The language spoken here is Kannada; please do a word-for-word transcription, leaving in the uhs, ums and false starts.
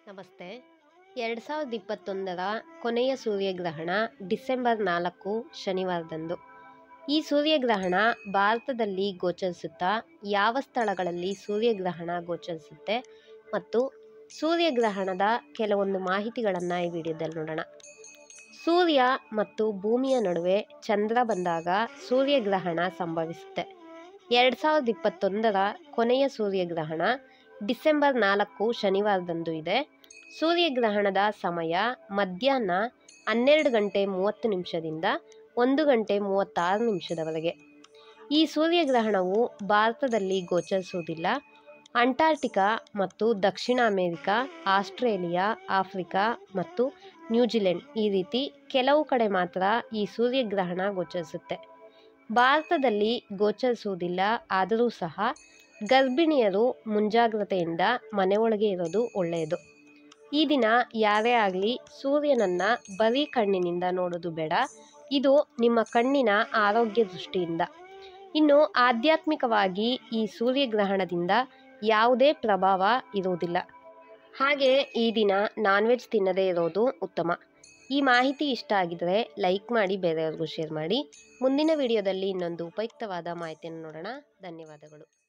ನಮಸ್ತೆ. ಎರಡು ಸಾವಿರದ ಇಪ್ಪತ್ತೊಂದರ ಕೊನೆಯ ಸೂರ್ಯಗ್ರಹಣ ಡಿಸೆಂಬರ್ ನಾಲ್ಕು ಶನಿವಾರದಂದು. ಈ ಸೂರ್ಯಗ್ರಹಣ ಭಾರತದಲ್ಲಿ ಗೋಚರಿಸುತ್ತಾ ಯಾವ ಸ್ಥಳಗಳಲ್ಲಿ ಸೂರ್ಯಗ್ರಹಣ ಗೋಚರಿಸುತ್ತೆ ಮತ್ತು ಸೂರ್ಯಗ್ರಹಣದ ಕೆಲವೊಂದು ಮಾಹಿತಿಗಳನ್ನು ಈ ವಿಡಿಯೋದಲ್ಲಿ ನೋಡೋಣ. ಸೂರ್ಯ ಮತ್ತು ಭೂಮಿಯ ನಡುವೆ ಚಂದ್ರ ಬಂದಾಗ ಸೂರ್ಯಗ್ರಹಣ ಸಂಭವಿಸುತ್ತೆ. ಎರಡು ಸಾವಿರದ ಇಪ್ಪತ್ತೊಂದರ ಕೊನೆಯ ಸೂರ್ಯಗ್ರಹಣ ಡಿಸೆಂಬರ್ ನಾಲ್ಕು ಶನಿವಾರದಂದು ಇದೆ. ಸೂರ್ಯಗ್ರಹಣದ ಸಮಯ ಮಧ್ಯಾಹ್ನ ಹನ್ನೆರಡು ಗಂಟೆ ಮೂವತ್ತು ನಿಮಿಷದಿಂದ ಒಂದು ಗಂಟೆ ಮೂವತ್ತಾರು ನಿಮಿಷದವರೆಗೆ. ಈ ಸೂರ್ಯಗ್ರಹಣವು ಭಾರತದಲ್ಲಿ ಗೋಚರಿಸುವುದಿಲ್ಲ. ಅಂಟಾರ್ಟಿಕಾ ಮತ್ತು ದಕ್ಷಿಣ ಅಮೆರಿಕ, ಆಸ್ಟ್ರೇಲಿಯಾ, ಆಫ್ರಿಕಾ ಮತ್ತು ನ್ಯೂಜಿಲೆಂಡ್ ಈ ರೀತಿ ಕೆಲವು ಕಡೆ ಮಾತ್ರ ಈ ಸೂರ್ಯಗ್ರಹಣ ಗೋಚರಿಸುತ್ತೆ. ಭಾರತದಲ್ಲಿ ಗೋಚರಿಸುವುದಿಲ್ಲ. ಆದರೂ ಸಹ ಗರ್ಭಿಣಿಯರು ಮುಂಜಾಗ್ರತೆಯಿಂದ ಮನೆಯೊಳಗೆ ಇರೋದು ಒಳ್ಳೆಯದು. ಈ ದಿನ ಯಾರೇ ಆಗಲಿ ಸೂರ್ಯನನ್ನು ಬರೀ ಕಣ್ಣಿನಿಂದ ನೋಡೋದು ಬೇಡ. ಇದು ನಿಮ್ಮ ಕಣ್ಣಿನ ಆರೋಗ್ಯ ದೃಷ್ಟಿಯಿಂದ. ಇನ್ನು ಆಧ್ಯಾತ್ಮಿಕವಾಗಿ ಈ ಸೂರ್ಯಗ್ರಹಣದಿಂದ ಯಾವುದೇ ಪ್ರಭಾವ ಇರುವುದಿಲ್ಲ. ಹಾಗೆ ಈ ದಿನ ನಾನ್ ವೆಜ್ ತಿನ್ನದೇ ಇರೋದು ಉತ್ತಮ. ಈ ಮಾಹಿತಿ ಇಷ್ಟ ಆಗಿದರೆ ಲೈಕ್ ಮಾಡಿ, ಬೇರೆಯವ್ರಿಗೂ ಶೇರ್ ಮಾಡಿ. ಮುಂದಿನ ವಿಡಿಯೋದಲ್ಲಿ ಇನ್ನೊಂದು ಉಪಯುಕ್ತವಾದ ಮಾಹಿತಿಯನ್ನು ನೋಡೋಣ. ಧನ್ಯವಾದಗಳು.